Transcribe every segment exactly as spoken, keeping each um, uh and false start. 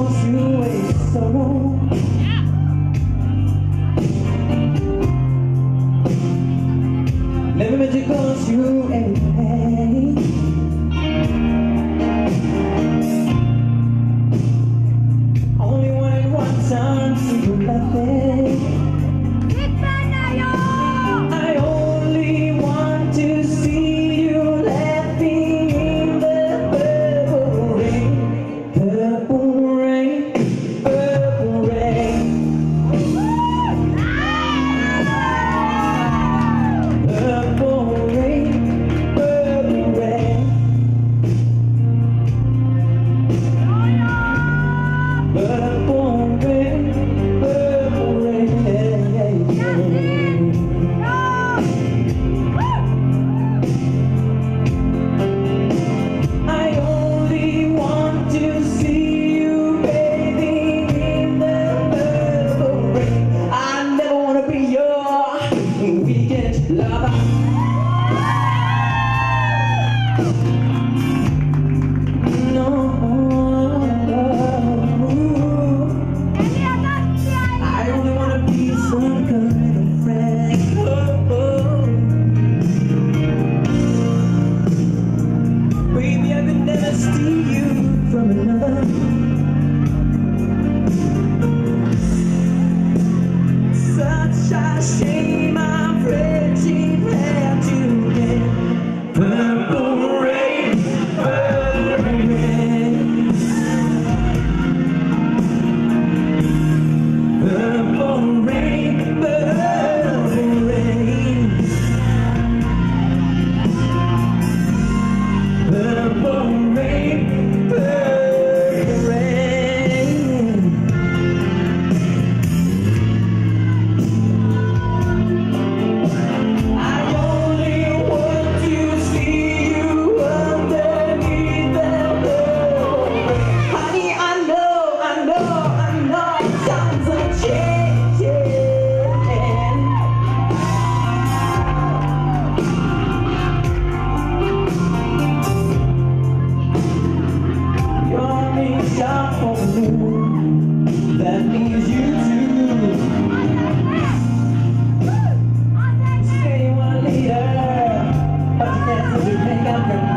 goes through a sorrow. Never meant to go through any pain. Only wanted one time to see you laughing. I only want to see you laughing in the purple rain, purple rain, purple rain. Purple rain, purple rain. Purple rain, purple rain. I only want to see you bathing in the purple rain. I never wanna be your weekend lover. No. I only wanna be some kind of friend. Oh, oh. Baby, I could never steal you from another. Such a shame our friendship had to end. Purple rain, purple rain. Purple rain, purple rain. Purple rain, purple rain. I only want to see you underneath the purple rain. Honey, I know, I know, I know times are changing. You're being shot for me. That means you too. Say you want a leader, but you can't seem to make up your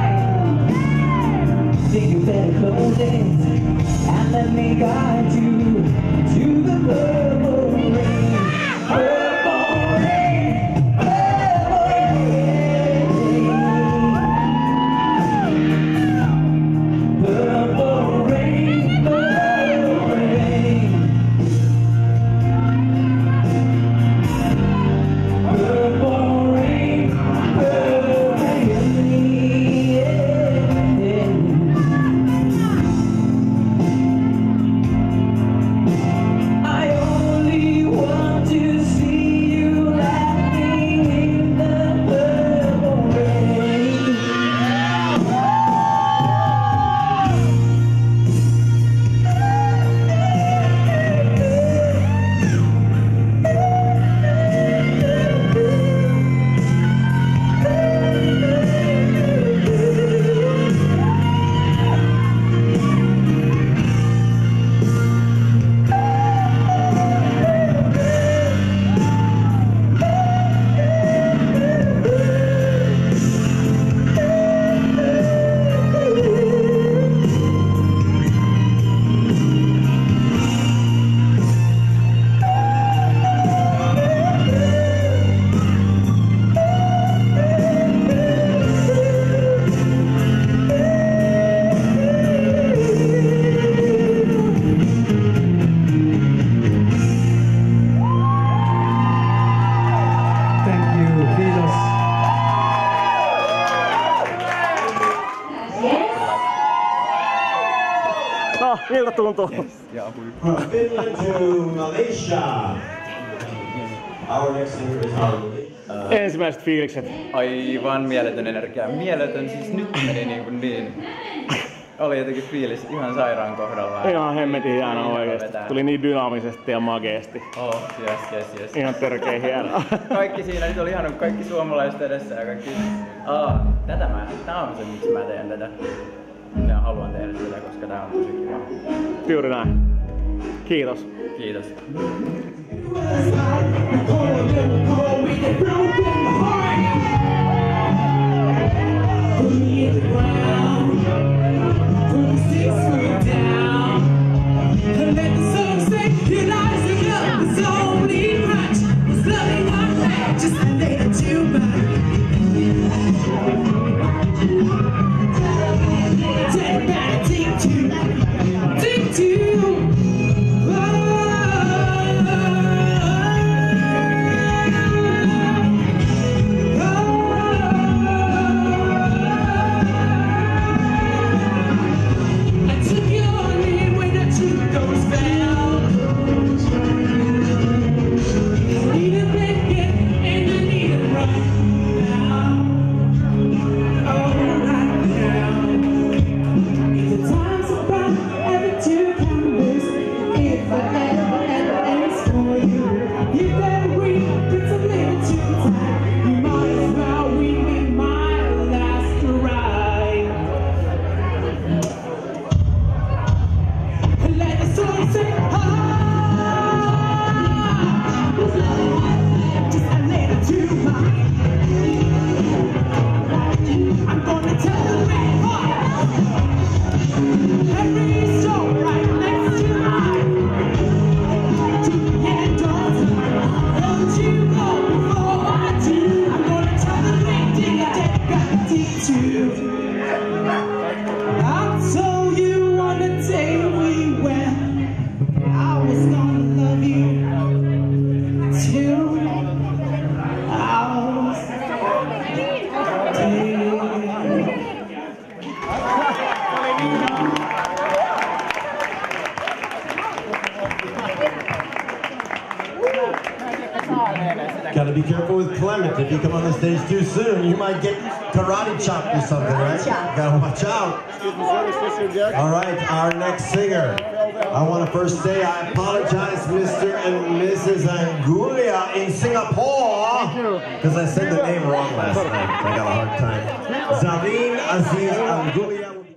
mind. Think you better close it and let me guide you to the purple rain. Purple rain, purple rain. Purple rain, purple rain. Purple rain, purple rain. I only want to see you laughing in the purple rain. No, miltä tuntuu? From Finland to Malaysia. Our next singer is Harley. Uh, Ensimmäiset fiilikset. Aivan mieletön energia. Mieletön, siis nyt meni niin kuin niin. Oli jotenkin fiilis ihan sairaan kohdallaan. Ihan hemmetin hieno oikeesti. Tuli niin dynaamisesti ja mageesti. Oh, yes, yes, yes. Ihan törkeä hienoa. Kaikki siinä nyt oli ihan kaikki suomalaiset edessä ja kaikki. Aa, tätä mä, tää on se miksi mä teen tätä. Minä haluan tehdä tätä, koska tää on tosi kiva. Juuri näin. Kiitos. Kiitos. Gotta be careful with Clement. If you come on the stage too soon, you might get karate chopped or something, right? Gotta watch out. All right, our next singer. I want to first say I apologize, Mister and Missus Angulia in Singapore, because I said the name wrong last night. I got a hard time. Zareen Aziz Angulia.